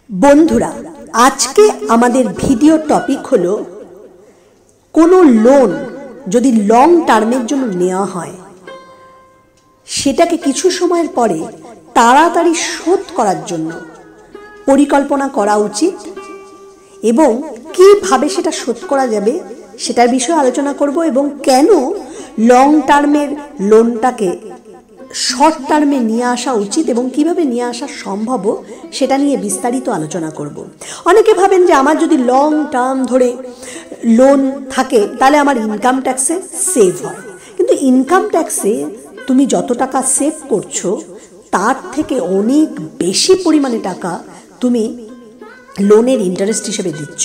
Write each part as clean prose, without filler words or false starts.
বন্ধুরা, আজকে আমাদের ভিডিও টপিক হলো কোনো লোন যদি লং টার্মের জন্য নেওয়া হয় সেটাকে কিছু সময়ের পরে তাড়াতাড়ি শোধ করার জন্য পরিকল্পনা করা উচিত এবং কিভাবে সেটা শোধ করা যাবে সেটার বিষয়ে আলোচনা করব এবং কেন লং টার্মের লোনটাকে শর্ট টার্মে নিয়ে আসা উচিত এবং কিভাবে নিয়ে আসা সম্ভব সেটা নিয়ে বিস্তারিত আলোচনা করব। অনেকে ভাবেন যে আমার যদি লং টার্ম ধরে লোন থাকে তাহলে আমার ইনকাম ট্যাক্সে সেভ হয়, কিন্তু ইনকাম ট্যাক্সে তুমি যত টাকা সেভ করছো তার থেকে অনেক বেশি পরিমাণে টাকা তুমি লোনের ইন্টারেস্ট হিসেবে দিচ্ছ।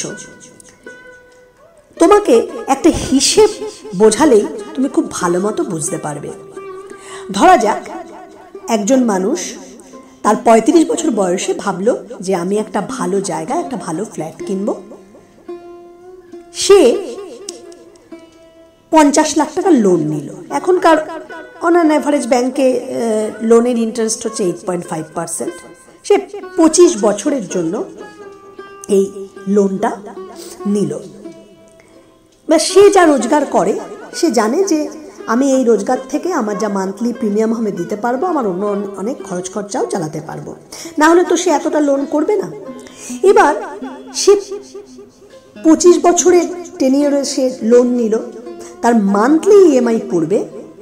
তোমাকে একটা হিসেব বোঝালেই তুমি খুব ভালো মতো বুঝতে পারবে। ধরা যাক একজন মানুষ তার ৩৫ বছর বয়সে ভাবলো যে আমি একটা ভালো জায়গায় একটা ভালো ফ্ল্যাট কিনব। সে ৫০ লাখ টাকা লোন নিল। এখনকার অন অ্যান অ্যাভারেজ ব্যাংকে লোনের ইন্টারেস্ট হচ্ছে 8.5%। সে ২৫ বছরের জন্য এই লোনটা নিল। বা সে যা রোজগার করে সে জানে যে আমি এই রোজগার থেকে আমার যা মান্থলি প্রিমিয়াম আমি দিতে পারবো, আমার অন্য অনেক খরচ খরচাও চালাতে পারবো, না হলে তো সে এতটা লোন করবে না। এবার সে ২৫ বছরের টেনিয়রে সে লোন নিল, তার মান্থলি ইএমআই পড়বে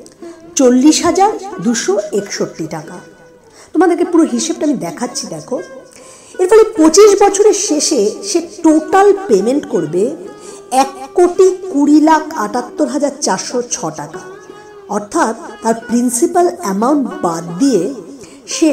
৪০,২৬১ টাকা। তোমাদেরকে পুরো হিসেবটা আমি দেখাচ্ছি, দেখো। এর ফলে ২৫ বছরের শেষে সে টোটাল পেমেন্ট করবে ১,২০,৭৮,৪০৬ টাকা। অর্থাৎ তার প্রিন্সিপাল অ্যামাউন্ট বাদ দিয়ে সে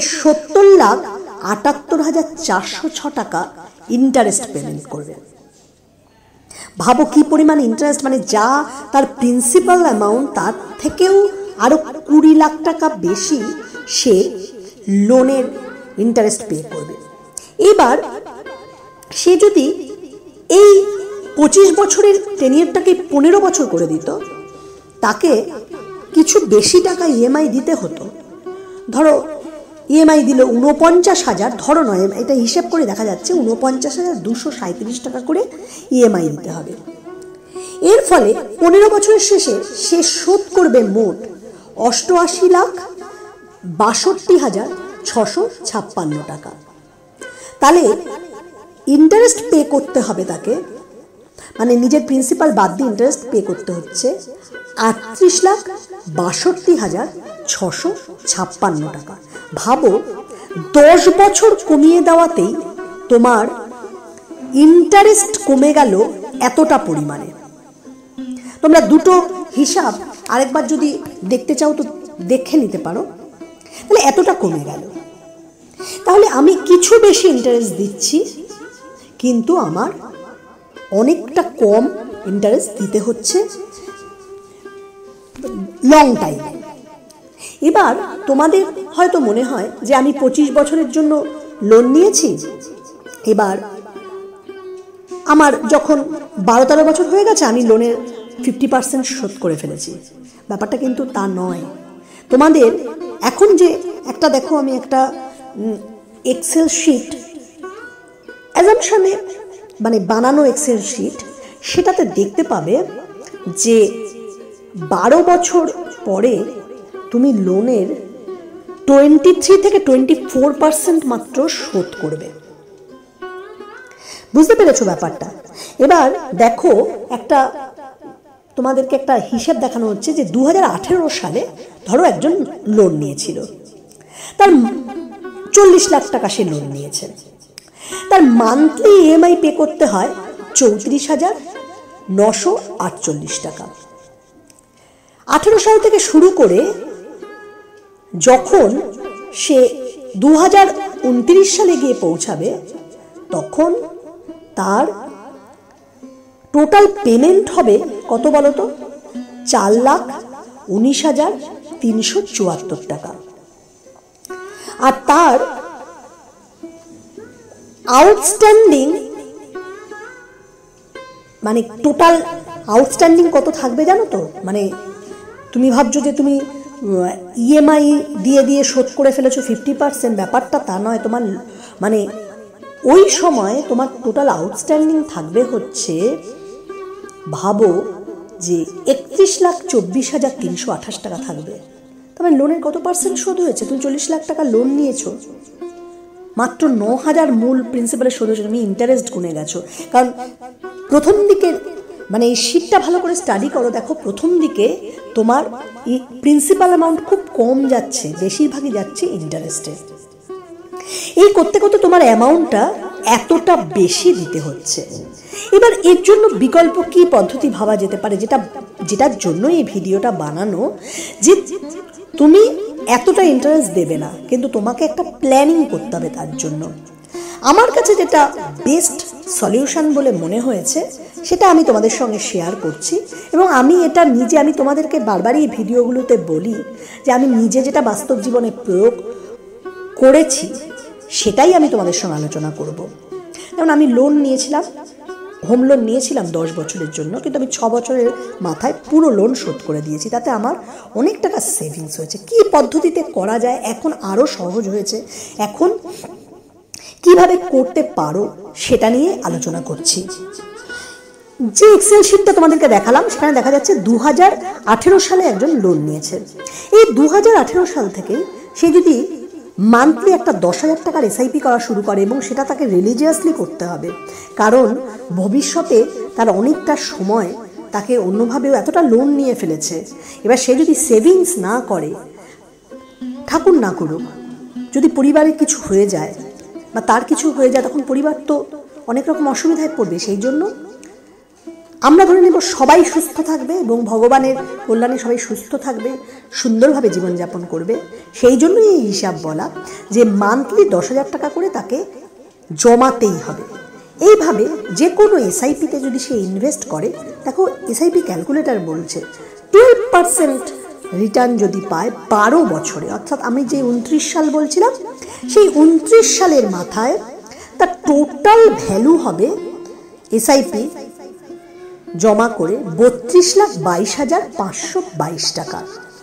৭০,৭৮,৪০৬ টাকা ইন্টারেস্ট পেমেন্ট করবে। ভাবো কি পরিমাণ ইন্টারেস্ট, মানে যা তার প্রিন্সিপাল অ্যামাউন্ট তার থেকেও আরো ২০ লাখ টাকা বেশি সে লোনের ইন্টারেস্ট পে করবে। এবার সে যদি এই ২৫ বছরের টেনিয়রটাকে ১৫ বছর করে দিত, তাকে কিছু বেশি টাকা ইএমআই দিতে হতো। ধরো ইএমআই দিল ৪৯,০০০, ধরো নয়, এটা হিসেব করে দেখা যাচ্ছে ৪৯,২৩৭ টাকা করে ইএমআই দিতে হবে। এর ফলে ১৫ বছরের শেষে সে শোধ করবে মোট ৮৮,৬২,৬৫৬ টাকা। তাহলে ইন্টারেস্ট পে করতে হবে তাকে, মানে নিজের প্রিন্সিপাল বাদ দিয়ে ইন্টারেস্ট পে করতে হচ্ছে ৩৮,৬২,৬৫৬ টাকা। ভাবো ১০ বছর কমিয়ে দেওয়াতেই তোমার ইন্টারেস্ট কমে গেল এতটা পরিমাণে। তোমরা দুটো হিসাব আরেকবার যদি দেখতে চাও তো দেখে নিতে পারো, তাহলে এতটা কমে গেল। তাহলে আমি কিছু বেশি ইন্টারেস্ট দিচ্ছি, কিন্তু আমার অনেকটা কম ইন্টারেস্ট দিতে হচ্ছে লং টাইম। এবার তোমাদের হয়তো মনে হয় যে আমি ২৫ বছরের জন্য লোন নিয়েছি, এবার আমার যখন ১২-১৩ বছর হয়ে গেছে আমি লোনের 50% শোধ করে ফেলেছি। ব্যাপারটা কিন্তু তা নয়। তোমাদের এখন যে একটা দেখো, আমি একটা এক্সেল শিট অ্যাজাম্পশনে মানে বানানো এক্সেল শিট, সেটাতে দেখতে পাবে যে ১২ বছর পরে তুমি লোনের 23 থেকে 24% মাত্র শোধ করবে। বুঝতে পেরেছো ব্যাপারটা? এবার দেখো, একটা তোমাদেরকে একটা হিসেব দেখানো হচ্ছে যে ২০১৮ সালে ধরো একজন লোন নিয়েছিল, তার ৪০ লাখ টাকা সে লোন নিয়েছে, তার মান্থলি ইএমআই পে করতে হয় ৩৪,৯৪৮ টাকা। ১৮ সাল থেকে শুরু করে যখন সে ২০২৯ সালে গিয়ে পৌঁছাবে তখন তার টোটাল পেমেন্ট হবে কত বলতো? ৪,১৯,৩৭৪ টাকা। আর তার আউটস্ট্যান্ডিং মানে টোটাল আউটস্ট্যান্ডিং কত থাকবে জানো তো? মানে তুমি ভাবছো যে তুমি ইএমআই দিয়ে দিয়ে শোধ করে ফেলেছো 50%, ব্যাপারটা তা নয়। তোমার মানে ওই সময় তোমার টোটাল আউটস্ট্যান্ডিং থাকবে হচ্ছে, ভাবো যে 31,24,328 টাকা থাকবে। তবে লোনের কত পার্সেন্ট শোধ হয়েছে? তুমি 40 লাখ টাকা লোন নিয়েছো, মাত্র 9,000 মূল প্রিন্সিপালের শোধ হয়েছে, তুমি ইন্টারেস্ট গুনে গেছো। কারণ প্রথম দিকে মানে এই শীটটা ভালো করে স্টাডি করো, দেখো প্রথম দিকে তোমার প্রিন্সিপাল অ্যামাউন্ট খুব কম যাচ্ছে, বেশিরভাগই যাচ্ছে ইন্টারেস্টে। এই করতে করতে তোমার অ্যামাউন্টটা এতটা বেশি দিতে হচ্ছে। এবার এর জন্য বিকল্প কি পদ্ধতি ভাবা যেতে পারে, যেটার জন্য এই ভিডিওটা বানানো, যে তুমি এতটা ইন্টারেস্ট দেবে না, কিন্তু তোমাকে একটা প্ল্যানিং করতে হবে তার জন্য। আমার কাছে যেটা বেস্ট সলিউশন বলে মনে হয়েছে সেটা আমি তোমাদের সঙ্গে শেয়ার করছি, এবং আমি এটা নিজে, আমি তোমাদেরকে বারবারই এই ভিডিওগুলোতে বলি যে আমি নিজে যেটা বাস্তব জীবনে প্রয়োগ করেছি সেটাই আমি তোমাদের সঙ্গে আলোচনা করব। যেমন আমি লোন নিয়েছিলাম, হোম লোন নিয়েছিলাম 10 বছরের জন্য, কিন্তু আমি 6 বছরের মাথায় পুরো লোন শোধ করে দিয়েছি। তাতে আমার অনেক টাকা সেভিংস হয়েছে। কী পদ্ধতিতে করা যায়, এখন আরও সহজ হয়েছে, এখন কিভাবে করতে পারো সেটা নিয়ে আলোচনা করছি। যে এক্সেল শিটটা তোমাদেরকে দেখালাম সেখানে দেখা যাচ্ছে 2018 সালে একজন লোন নিয়েছে। এই 2018 সাল থেকে সে যদি মান্থলি একটা 10,000 টাকার এসআইপি করা শুরু করে, এবং সেটা তাকে রিলিজিয়াসলি করতে হবে, কারণ ভবিষ্যতে তার অনেকটা সময় তাকে অন্যভাবেও এতটা লোন নিয়ে ফেলেছে। এবার সে যদি সেভিংস না করে, ঠাকুর না করুক, যদি পরিবারের কিছু হয়ে যায় বা তার কিছু হয়ে যায়, তখন পরিবার তো অনেক রকম অসুবিধায় পড়বে। সেই জন্য আমরা ধরে নেব সবাই সুস্থ থাকবে এবং ভগবানের কল্যাণে সবাই সুস্থ থাকবে, সুন্দরভাবে জীবনযাপন করবে। সেই জন্যই এই হিসাব বলা যে মান্থলি 10,000 টাকা করে তাকে জমাতেই হবে। এইভাবে যে কোনো এসআইপিতে যদি সে ইনভেস্ট করে, দেখো এসআইপি ক্যালকুলেটর বলছে 12% রিটার্ন যদি পায় 12 বছরে, অর্থাৎ আমি যে 29 সাল বলছিলাম সেই 29 সালের মাথায় তার টোটাল ভ্যালু হবে এসআইপি জমা করে 32,22,522 টাকা।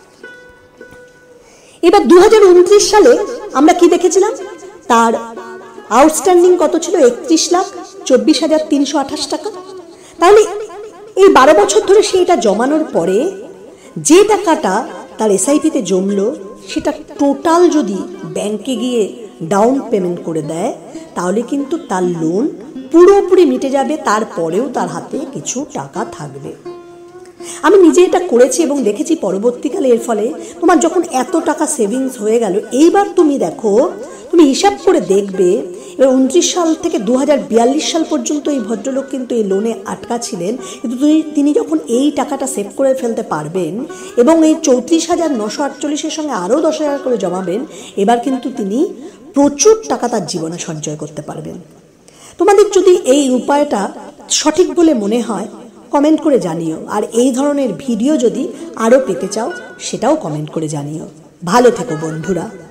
এবার 2029 সালে আমরা কি দেখেছিলাম, তার আউটস্ট্যান্ডিং কত ছিল? 31,24,328 টাকা। তাহলে এই 12 বছর ধরে সে এটা জমানোর পরে যে টাকাটা তার এসআইপিতে জমলো, সেটা টোটাল যদি ব্যাংকে গিয়ে ডাউন পেমেন্ট করে দেয়, তাহলে কিন্তু তার লোন পুরোপুরি মিটে যাবে, তারপরেও তার হাতে কিছু টাকা থাকবে। আমি নিজে এটা করেছি এবং দেখেছি পরবর্তীকালে এর ফলে তোমার যখন এত টাকা সেভিংস হয়ে গেল, এইবার তুমি দেখো, তুমি হিসাব করে দেখবে, এবার 29 সাল থেকে 2042 সাল পর্যন্ত এই ভদ্রলোক কিন্তু এই লোনে আটকা ছিলেন, কিন্তু তিনি যখন এই টাকাটা সেভ করে ফেলতে পারবেন এবং এই 34,948-এর সঙ্গে আরও 10,000 করে জমাবেন, এবার কিন্তু তিনি প্রচুর টাকা তার জীবনে সঞ্চয় করতে পারবেন। তোমাদের যদি এই উপায়টা সঠিক বলে মনে হয় কমেন্ট করে জানিও, আর এই ধরনের ভিডিও যদি আরও পেতে চাও সেটাও কমেন্ট করে জানিও। ভালো থেকো বন্ধুরা।